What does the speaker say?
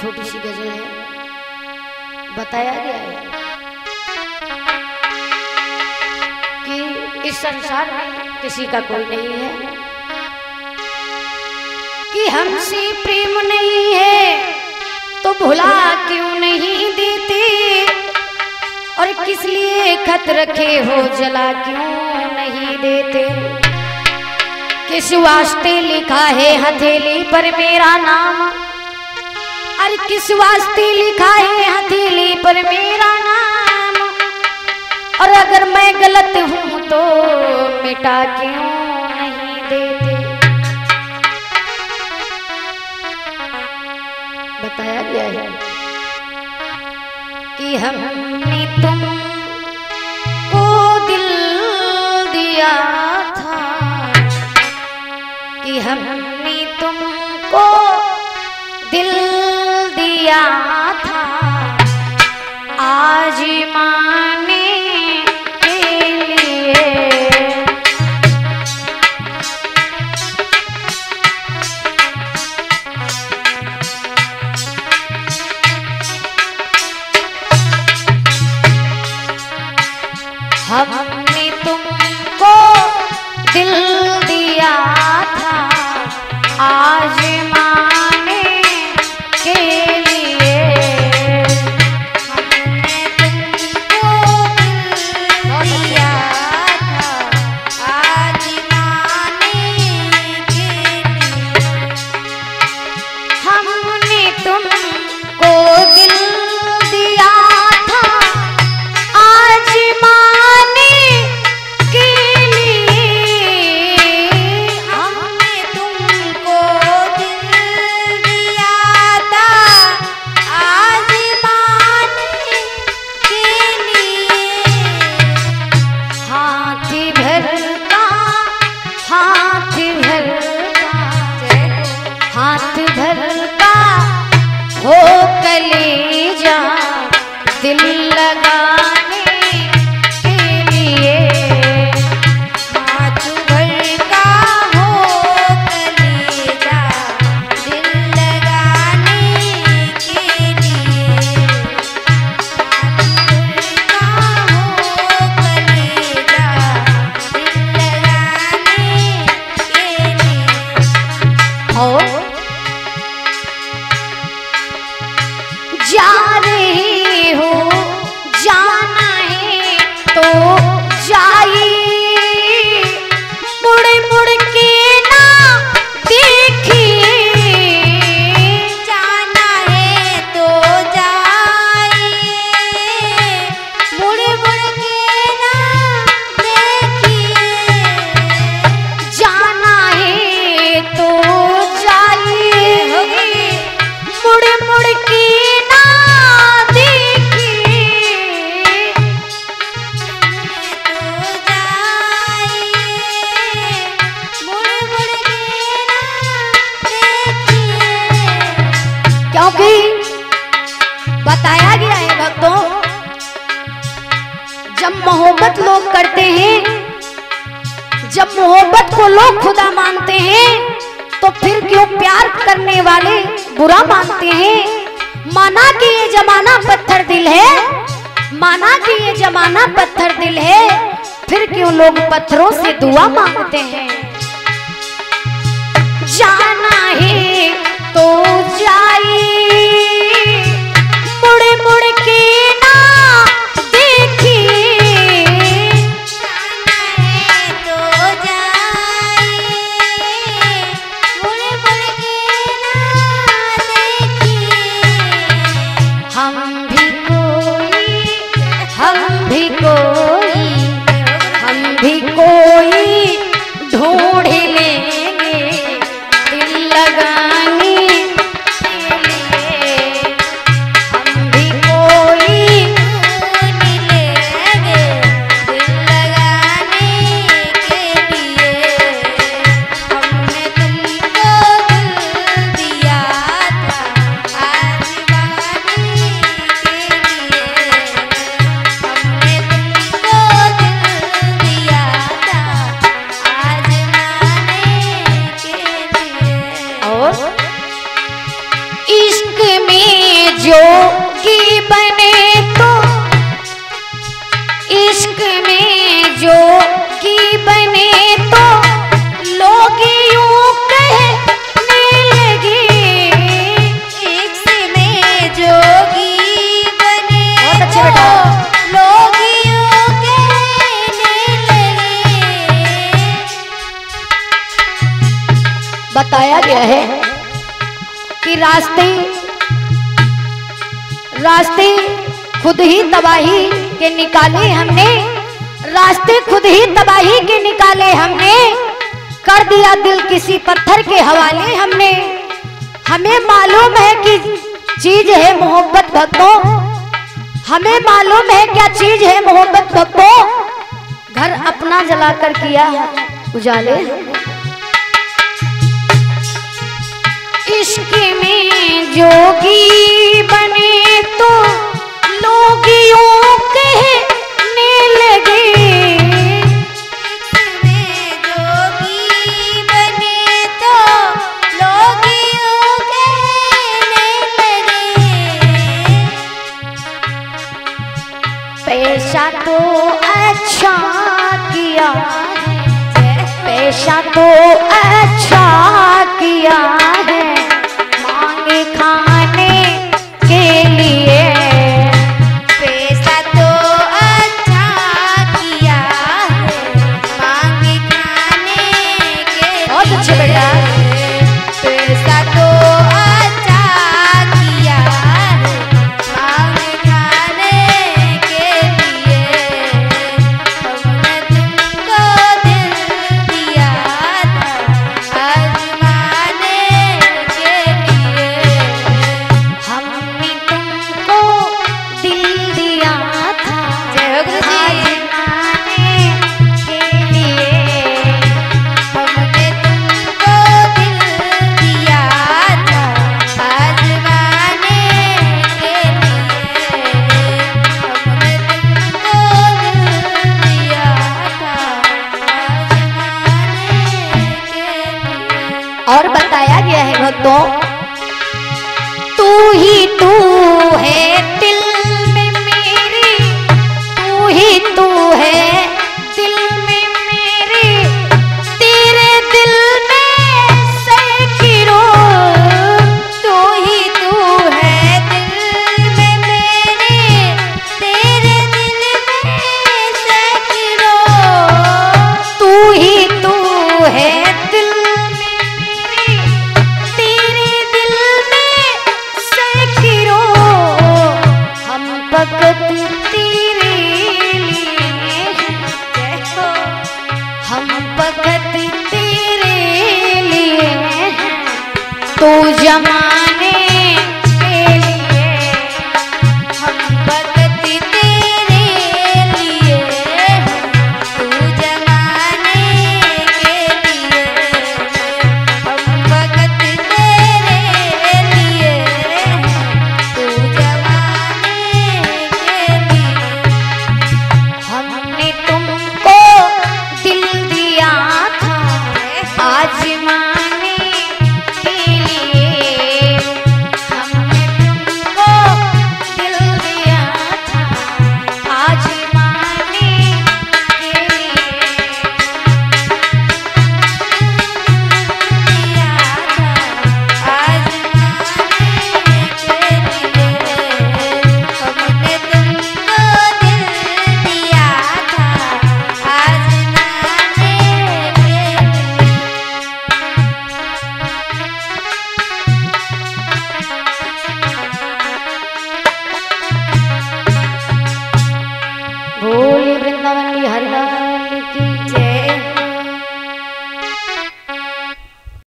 छोटी सी गजल है। बताया गया है कि इस संसार में किसी का कोई नहीं है, कि हमसे प्रेम नहीं है तो भुला क्यों नहीं देते, और किस लिए खत रखे हो जला क्यों नहीं देते। किस वास्ते लिखा है हथेली पर मेरा नाम, अरे किस वास्ते लिखा है हथेली पर मेरा नाम, और अगर मैं गलत हूं तो मिटा क्यों नहीं देते। बताया गया है कि हमने तुमको दिल दिया था, कि हमने तुमको दिल दिया था आज़माने के लिए। हमने तुमको दिल दिया था आज़माने के लिए। हमने तुमको दिल दिया था आज़माने के लिए। हमने तुमको दिल दिया था आज़माने के लिए। हमने तुमको दिल दिया था आज़माने के लिए। हाथ भर का हाथ भर का हाथ भर का हो कलेजा दिल लगाने के लिए। हाथ भर का हो कलेजा दिल लगाने के लिए। हाथ भर का हो कलेजा दिल लगाने के लिए। और जा रहे हो जाना है तो जाइए, मुड़ मुड़ के ना देखिए। जाना है तो जाइए, मुड़ मुड़ के ना देखिए। जाना है तो जाइए, मुड़ मुड़ के ना देखिए। तो जाइए, मुड़ मुड़ के ना देखिए। क्योंकि बताया गया है भक्तों, जब मोहब्बत लोग करते हैं, जब मोहब्बत को लोग खुदा मानते हैं, तो फिर क्यों प्यार करने वाले बुरा मानते हैं। माना कि ये जमाना पत्थर दिल है, माना कि ये जमाना पत्थर दिल है, फिर क्यों लोग पत्थरों से दुआ मांगते हैं। जाना है तो जाइए, मुड़ मुड़ के ना देखिए। जाना है तो जाइए, मुड़ मुड़ के ना देखिए। हम भी कोई, हम भी कोई, हम भी कोई ढूंढ लेंगे दिल लगाने के लिए। हम भी कोई ढूंढ लेंगे दिल लगाने के लिए। हमने तुमको दिल दिया था आज़माने के लिए। हमने तुमको दिल दिया था जोगी बने तो लोग यूं कहने लगे। इश्क में जोगी बने बहुत अच्छे तो बेटा। लोग यूं कहने लगे। बताया गया है कि रास्ते खुद ही तबाही के निकाले हमने, रास्ते खुद ही तबाही के निकाले हमने, कर दिया दिल किसी पत्थर के हवाले हमने। हमें मालूम है कि चीज है मोहब्बत भक्तों, हमें मालूम है क्या चीज है मोहब्बत भक्तों। घर अपना जलाकर किया उजाले। इश्क में जोगी बने तो लोग यूं कहने लगे। इश्क में जोगी बने तो लोग यूं कहने लगे। पेशा तो अच्छा किया है, पेशा तो अच्छा किया है, मांगे खाने के लिए। पैसा तो अच्छा किया है, मांगे खाने के लिए। बहुत अच्छे बेटा। पैसा तो अच्छा किया है, मांगे खाने के लिए। हमने तुमको दिल दिया था आजमाने के लिए। हमने तुमको दिल दिया था जय हो गुरु जी। आजमाने के लिए। हमने तुमको दिल दिया था आजमाने के लिए। हमने तुमको दिल दिया था आजमाने के लिए। और बताया गया है भक्तों, तू ही तू है दिल में मेरी, तू ही तू है दिल में मेरी, तेरे दिल में सैकड़ों। तू ही तू है दिल में मेरे, तेरे दिल में सैकड़ों। तू ही तू है दिल में मेरी, तेरे दिल में सैकड़ों। हम फकत तेरे लिए हैं, हम फकत तेरे लिए हैं, तू जमाने